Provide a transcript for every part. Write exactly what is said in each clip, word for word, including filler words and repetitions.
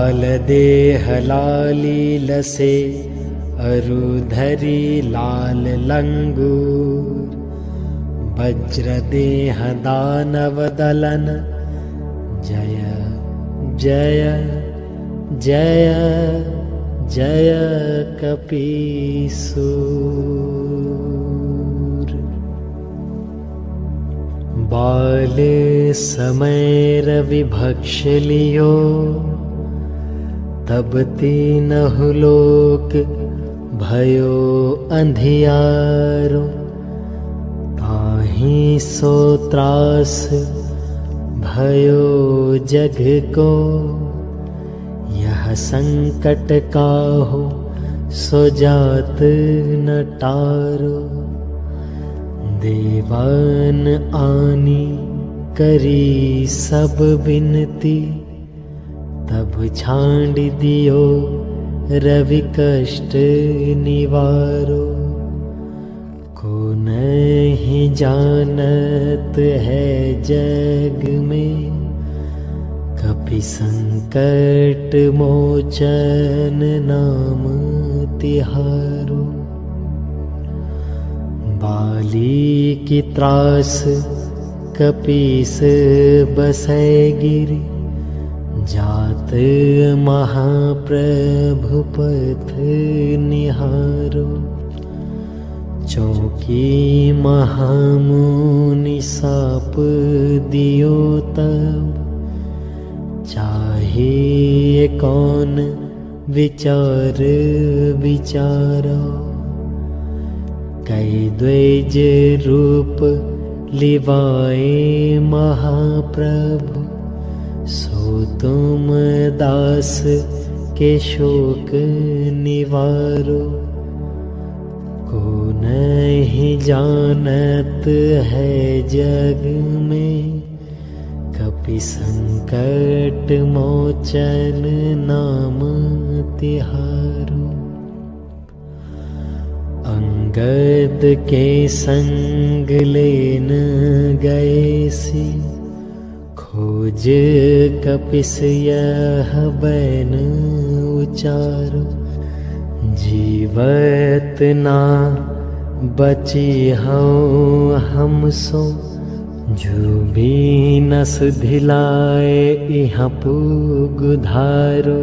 लाल देह लाली लसे अरुधरी लाल लंगूर। वज्र देह दानव दलन जय जय जय जय कपीसूर। बाल समय रवि भक्ष लियो तब तीनहु लोक भयो अंधियारो। ताहि सो त्रास भयो जग को यह संकट काहू सो जात न टारो। देवान आनी करी सब बिनती तब छांड दियो रवि कष्ट निवारो। को नहीं जानत है जग में कपि संकट मोचन नाम तिहारो। बाली की त्रास कपीस बसै गिरि जात महाप्रभु पथ निहारो। चौकी महामुनि साप दियो तब चाहिए कौन विचार विचारो। कई द्विज रूप लिवाए महाप्रभु सो तुम दास के शोक निवारो। को नहीं जानत है जग में कपि संकट मोचन नाम तिहारो। अंगद के संग लेन गए सी खोज कपिस यह बैन उचारो। जीवत ना बची हूँ हम सो जो भी न सुधिलाए यहाँ पूग धारो।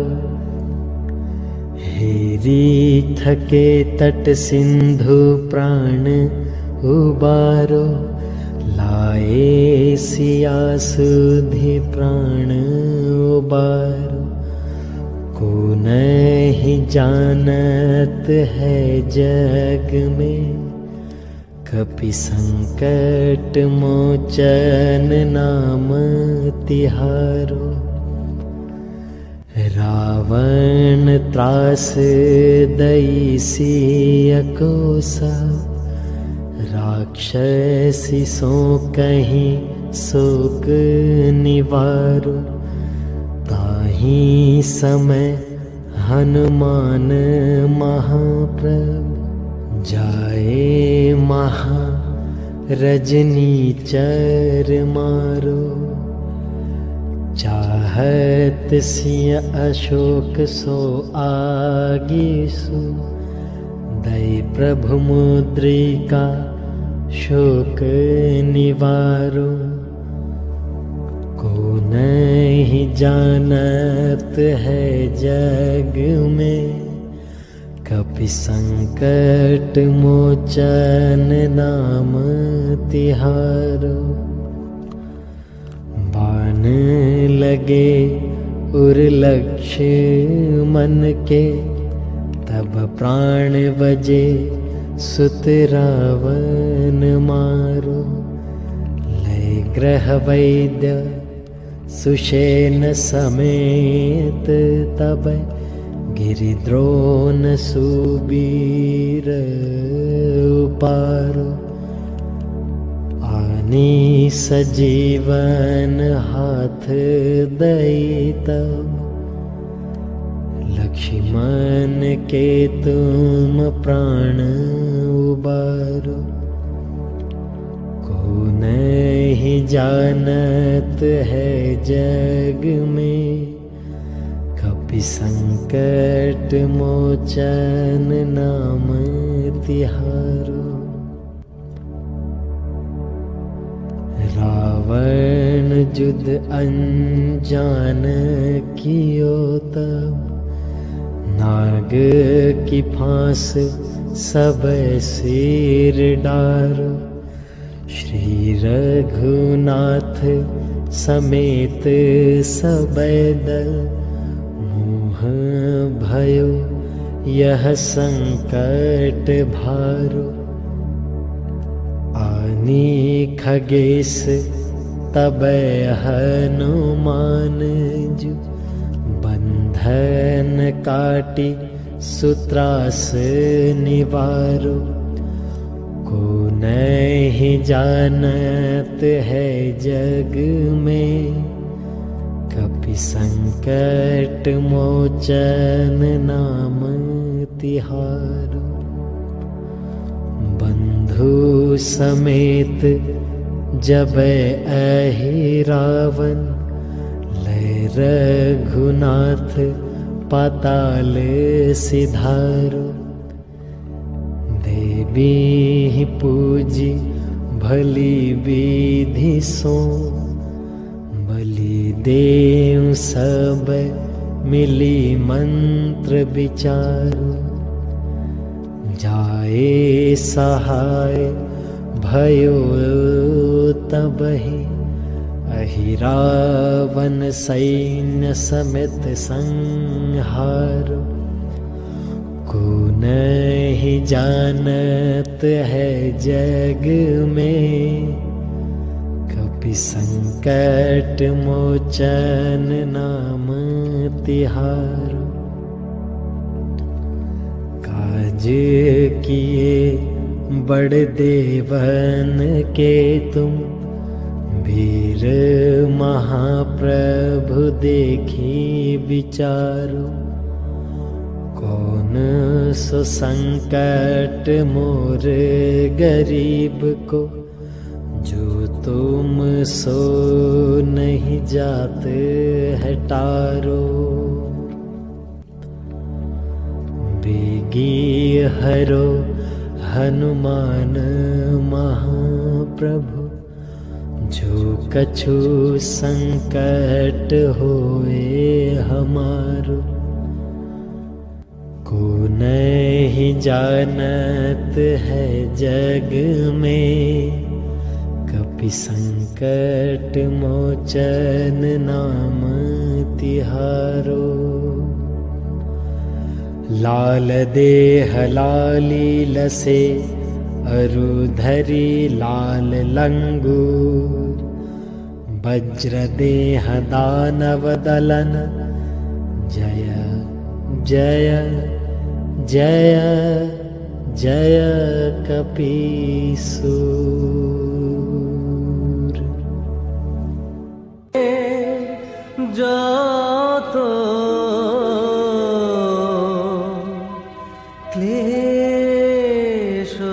हेरी थके तट सिंधु प्राण उबारो लाए सिया सुधि प्राण उबारो। को नहीं जानत है जग में कपि संकट मोचन नाम तिहारो। रावण त्रास दई सियकोसा राक्षसी सो कहीं शोक निवारो। ताहि समय हनुमान महाप्रभु जाए महा रजनीचर मारो। चाहत सिय अशोक सो आगीसु दई प्रभु मुद्रिका शोक निवारो। को नहीं जानत है जग में कपि संकट मोचन नाम तिहारो। बाण लगे उर लक्ष्य मन के तब प्राण बजे सुत रावण मारो। लय ग्रह वैद्य सुषेण समेत तब गिरिद्रोण सुबीर उपारो। आनी सजीवन हाथ दई तब लक्ष्मण के तुम प्राण उबारो। को नहीं जानत है जग में कपि संकट मोचन नाम तिहारो। रावण जुद अनजान कियो तब, नाग की फांस सब सिर डारो। श्री रघुनाथ समेत सब दल, मोह भयो यह संकट भारो। आनी खगेश तब हनुमान जु, बंधन काटी सूत्रास निवारो। को नहीं जानत है जग में, कपि संकट मोचन नाम तिहारो। बंधु समेत जब अहि रावण, ले रघुनाथ पाताल सिधारो। देवी पूजी भली विधि सो, बलि देव सब मिली मंत्र विचारो। जाए सहाय भयो तबहि, अहि रावण सैन्य समेत संहारो। को नहीं जानत है जग में, कपि संकट मोचन नाम तिहारो। काज किए बड़ देवन के तुम, वीर महाप्रभु देखी विचारो। कौन सो संकट मोर गरीब को, जो तुम सो नहीं जात है टारो। बेगी हरो हनुमान महाप्रभु, जो कछु संकट होए हमारो। को नहीं जानत है जग में, कपि संकट मोचन नाम तिहारो। लाल देह लाली लसे, अरुधरी लाल लंगूर। वज्र देह दानव दलन, जय जय जय जय कपीसूर। যতো ক্লেশ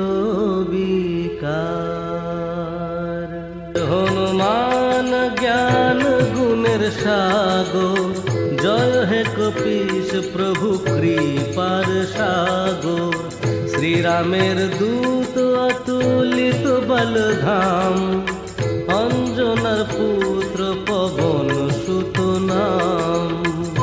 বিকার, হনুমান জ্ঞান গুণের সাগর। জয় হে কপীশ প্রভু কৃপার সাগর। শ্রীরামের দূত অতুলিত বলধাম, অঞ্জনার পুত্র পবন সুত নাম।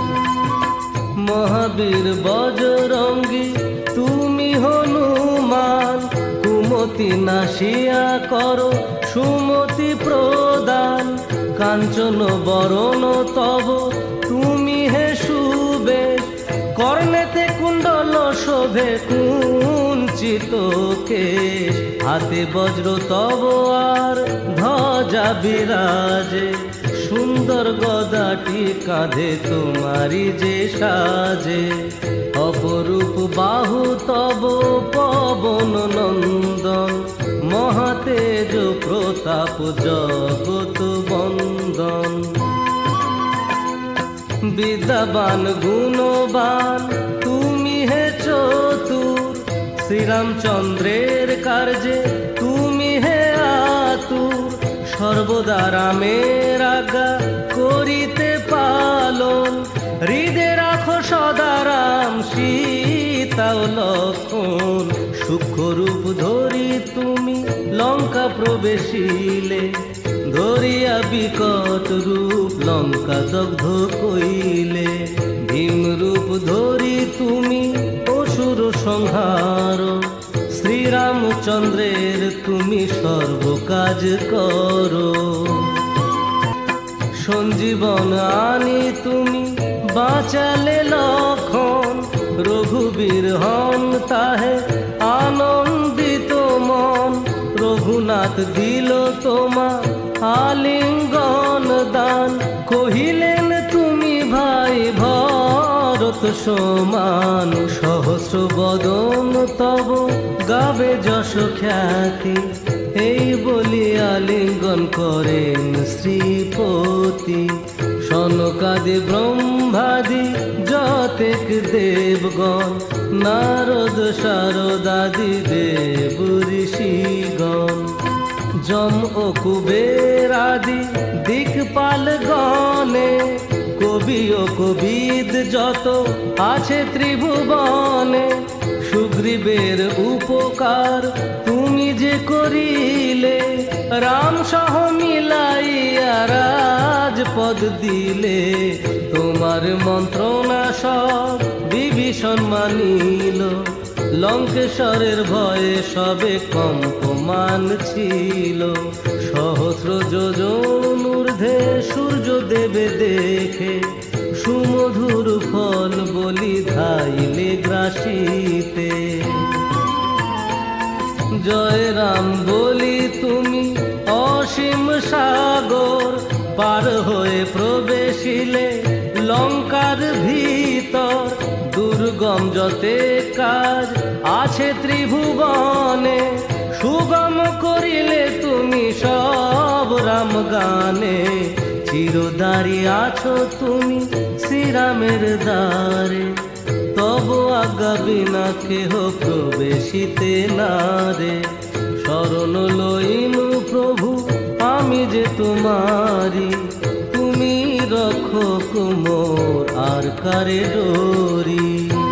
মহাবীর বজরঙ্গী তুমি হনুমান, কুমতি নাশিয়া করো সুমতি প্রদান। কাঞ্চন বরণ তব তুমি হে সুবেশ, কর্ণেতে কুণ্ডল শোভে কুঞ্চিত কেশ। হাতে বজ্র তব আর ধ্বজা বিরাজে, সুন্দর গদাটি কাঁধে তোমারি যে সাজে। অপরূপ বাহু তব পবন নন্দন, মহাতেজ প্রতাপ জগত বন্দন। বিদ্যাবান গুণবান তুমি হে চতুর, শ্রীরামচন্দ্রের কার্যে তুমি হে আতুর। সর্বদা রামের আজ্ঞা করিতে পালন, হৃদে রাখো সদারাম সীতা ও লক্ষণ সূক্ষ্ম রূপ ধরি তুমি লঙ্কা প্রবেশিলে, ধরিয়া বিকট রূপ লঙ্কা দগ্ধ কইলে। ভীম রূপ ধরি তুমি অসুর সংহার, শ্রীরামচন্দ্রের তুমি সর্ব কাজ করো। সঞ্জীবন আনি তুমি বাঁচালে লক্ষণ, রঘুবীর হন তাহে আনন্দিত মন। রঘুনাথ দিল তোমা আলিঙ্গন দান, কহিলেন তুমি ভাই ভরত সমান। সহস্র বদন তব গাবে যশ খ্যাতি, এই বলি আলিঙ্গন করেন শ্রীপতি। সনকাদি ব্রহ্মাদি যতেক দেবগণ, নারদ শারদাদি দেব ঋষিগণ। যম ও কুবের আদি দিকপাল গণে, কবি ও কবিদ যত আছে ত্রিভুবনে। সুগ্রীবের উপকার তুমি যে করিলে, রাম সহ মিলাইয়া রাজপদ দিলে। তোমার মন্ত্রণা সব বিভীষণ মানিল, লঙ্কেশ্বরের ভয়ে সবে কম্পমান ছিল। সহস্র যোজন ঊর্ধ্বে সূর্য দেবে দেখে, সুমধুর ফল বলি ধাইলে গ্রাসিতে। জয় রাম বলি তুমি অসীম সাগর, পার হয়ে প্রবেশিলে লঙ্কার ভিতর। দুর্গম যতে কাজ আছে ত্রিভুবনে, সুগম করিলে তুমি সব রাম গানে। চিরদারি আছো তুমি শ্রীরামের দ্বারে, তব আজ্ঞা বিনা কেহ প্রবেশিতে নারে। শরণ লইনু প্রভু আমি যে তোমারি, তুমি রক্ষক মোর আর কারে ডোরি।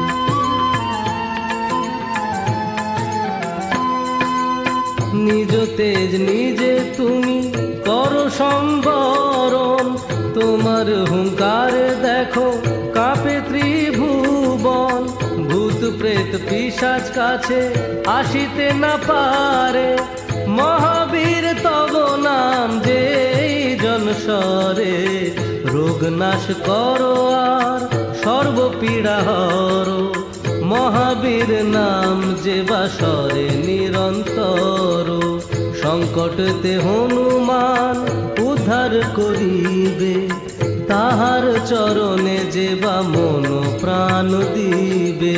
নিজ তেজ নিজে তুমি করো সম্বরণ, তোমার হুঙ্কারে দেখো কাঁপে ত্রিভুবন। ভূত প্রেত পিশাচ কাছে আসিতে না পারে, মহাবীর তব নাম যে জনসরে। রোগ নাশ করো আর সর্বপীড়া হরো, মহাবীর নাম যে বাসরে নিরন্তর। সংকটতে হনুমান উদ্ধার করিবে, তাহার চরণে যে বা মন প্রাণ দিবে।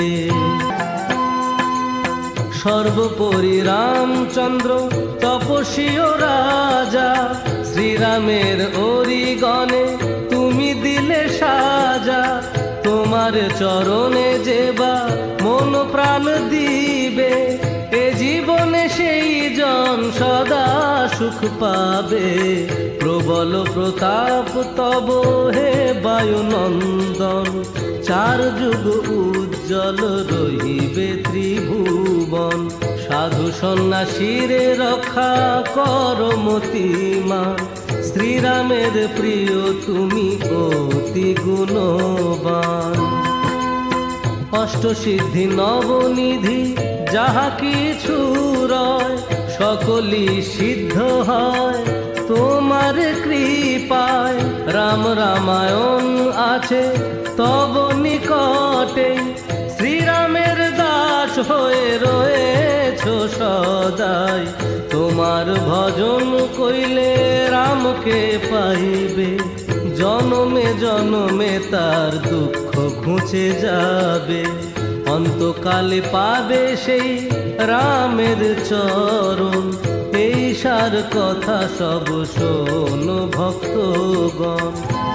সর্বোপরি রামচন্দ্র তপস্বী ও রাজা, শ্রীরামের অরিগণে তুমি দিলে সাজা। তোমার চরণে যে বা মন প্রাণ দিবে, এ জীবনে সেই জন সদা সুখ পাবে। প্রবল প্রতাপ তব হে বায়ুনন্দন, চার যুগ উজ্জ্বল রহিবে ত্রিভুবন। সাধু সন্ন্যাসীরে রক্ষা কর মতিমান, শ্রীরামের প্রিয় তুমি অতি গুণবান। অষ্টসিদ্ধি নবনিধি যাহা কিছু রয়, সকলই সিদ্ধ হয় তোমার কৃপায়। রাম রামায়ণ আছে তব নিকটে, শ্রীরামের দাস হয়ে রয়েছ সদাই। তোমার ভজন কইলে রামকে পাইবে, জনমে জনমে তার দুঃখ ঘুচে যাবে। অন্তকালে পাবে সেই রামের চরণ, এই সার কথা সব শোনো ভক্তগণ।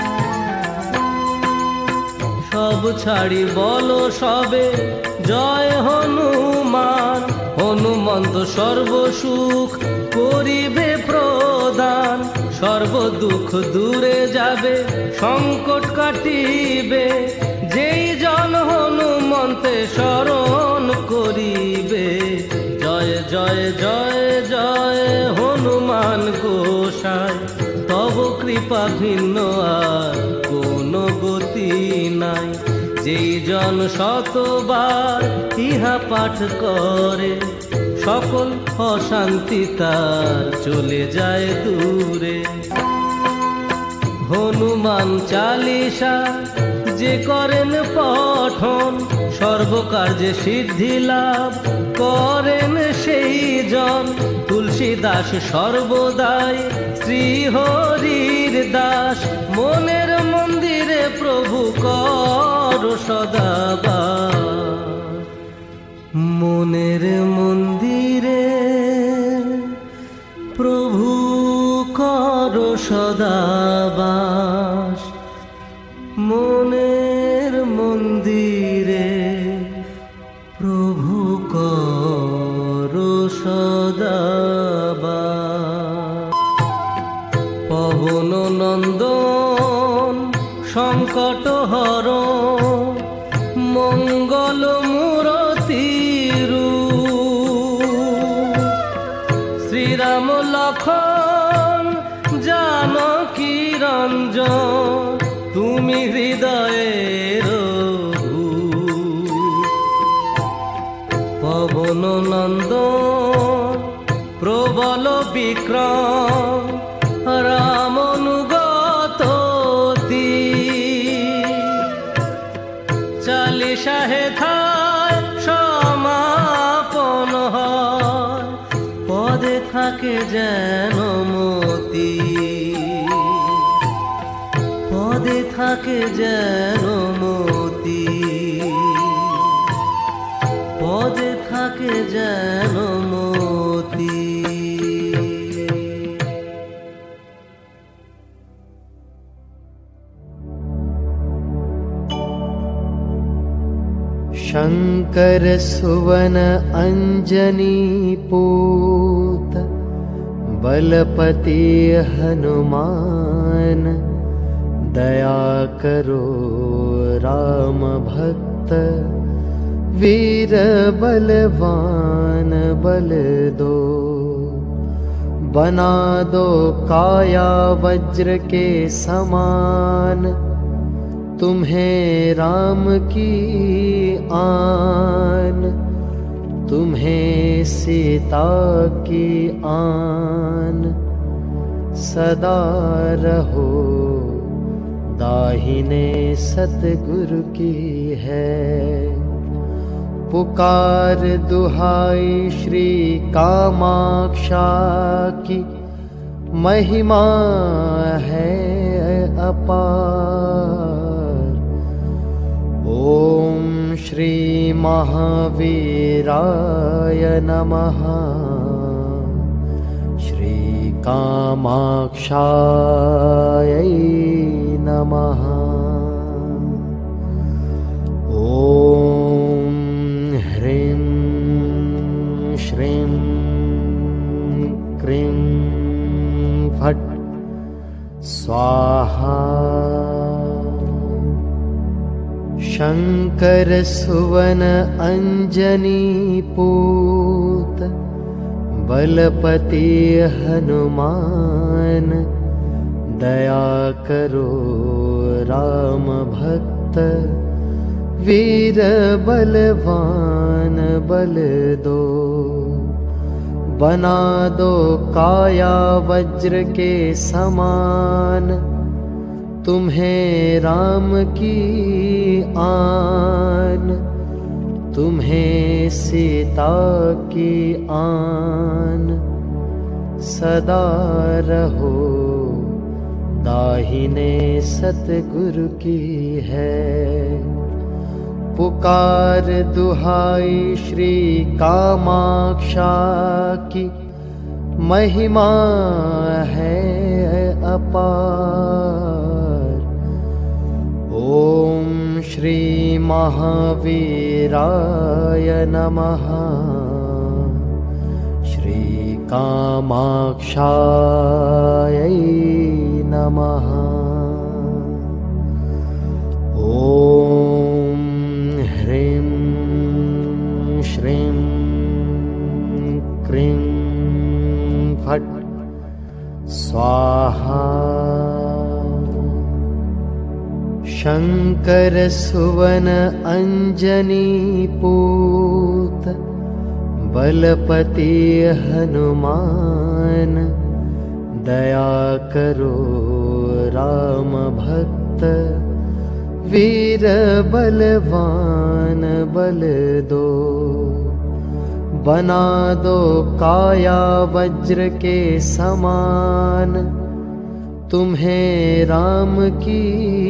সব ছাড়ি বলো সবে জয় হনুমান, হনুমন্ত সর্বসুখ করিবে প্রদান। সর্ব দুঃখ দূরে যাবে, সংকট কাটিবে, যেই জন হনুমন্তে শরণ করিবে, জয় জয় জয় জয় হনুমান গোসাই, তব কৃপা ভিন্ন আর কোনো গতি নাই। যেই জন শতবার ইহা পাঠ করে, সকল অশান্তি তার চলে যায় দূরে। হনুমান চালিসা যে করেন পঠন, সর্বকার্যে সিদ্ধি লাভ করেন সেই জন। তুলসীদাস সর্বদাই শ্রী হরির দাস, মনের মন্দিরে প্রভু কর সদাবাস। মনের মন্দিরে প্রভু কর সদাবাস, মনের মন্দিরে প্রভু কর সদাবাস। পবন নন্দন সংকট হরণ, মঙ্গল মূরতি রূপ, শ্রীরাম লক্ষ্মণ জানকী রঞ্জন, তুমি হৃদয়ের ভূপ। পবন নন্দন প্রবল বিক্রম, রামনুগত চালিসা হেথায় সমাপন হয়, পদে থাকে যেন মতি, পদে থাকে যেন মতি, পদে থাকে যেন মতি। शंकर सुवन अंजनी पूत, बलपति हनुमान, दया करो राम भक्त, वीर बलवान बल दो। बना दो काया वज्र के समान, तुम्हें राम की आन, तुम्हें सीता की आन। सदा रहो दाहिने सतगुरु की है, पुकार दुहाई श्री कामाक्षा की, महिमा है अपार। ओम श्री महावीराय नमः, श्री कामाक्षायै नमः। ओम ह्रीं श्रीं क्रीं फट् स्वाहा। शंकर सुवन अंजनी पूत, बलपति हनुमान, दया करो राम भक्त, वीर बलवान बल दो। बना दो काया वज्र के समान, तुम्हें राम की आन, तुम्हें सीता की आन। सदा रहो दाहिने सतगुरु की है, पुकार दुहाई श्री कामाक्षा की, महिमा है अपार। ओम श्री महावीराय नमः, श्री कामाक्षायै नमः। ओम क्रीं फट् स्वाहा। शंकर सुवन अंजनी पूत बलपति हनुमान, दया करो राम भक्त वीर बलवान बल दो। बना दो काया वज्र के समान, तुम्हें राम की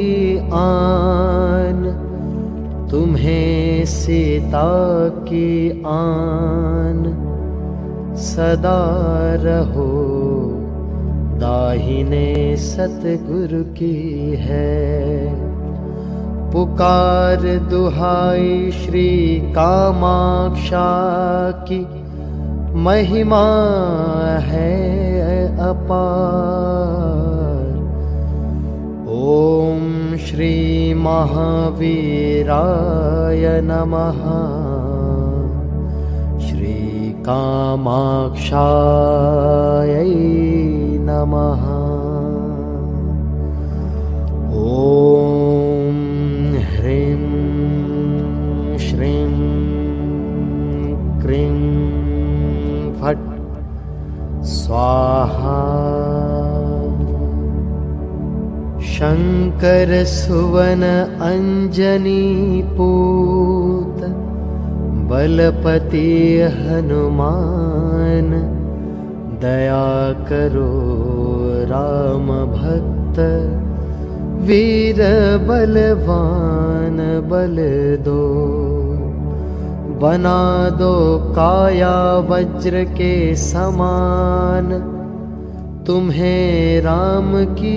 आन, तुम्हें सीता की आन। सदा रहो दाहिने सतगुरु की है। पुकार दुहाई श्री कामाक्षा की, महिमा है अपार। ओम श्री महावीराय नमः। श्री कामाक्षायै नमः। ओम ह्रीं श्रीं क्रीं फट् स्वाहा। शंकर सुवन अंजनी पूत बलपति हनुमान, दया करो राम भक्त वीर बलवान बल दो। बना दो काया वज्र के समान, तुम्हें राम की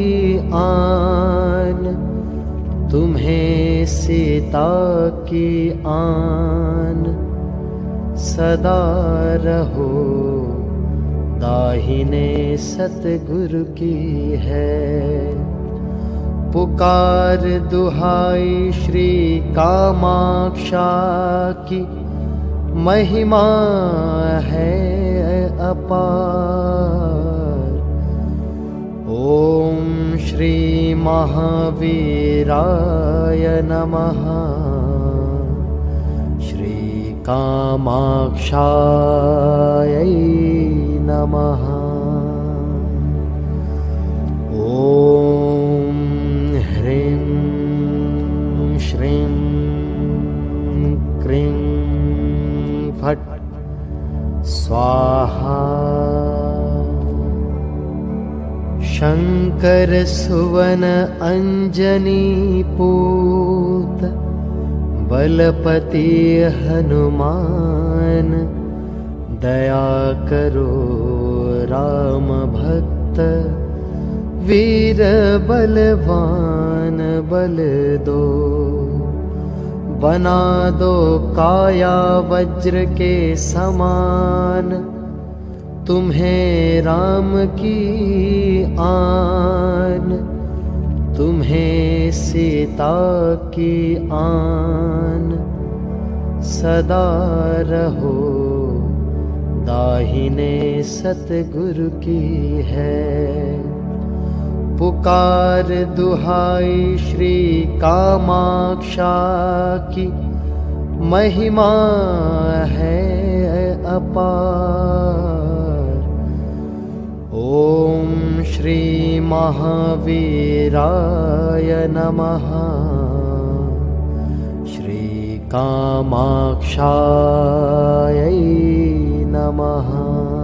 आन, तुम्हें सीता की आन। सदा रहो दाहिने सतगुरु की है। पुकार दुहाई श्री कामाक्षा की, महिमा है अपार। ओम श्री महावीराय नमः। श्री कामाक्षायै नमः। ओम ह्रीं श्रीं क्रीं फट् स्वाहा। शंकर सुवन अंजनी पूत बलपति हनुमान, दया करो राम भक्त वीर बलवान बल दो। बना दो काया वज्र के समान, तुम्हें राम की आन, तुम्हें सीता की आन। सदा रहो दाहिने सतगुरु की है। पुकार दुहाई श्री कामाक्षा की, महिमा है अपार। ओम श्री महावीराय नमः। श्री कामाक्षायै नमः।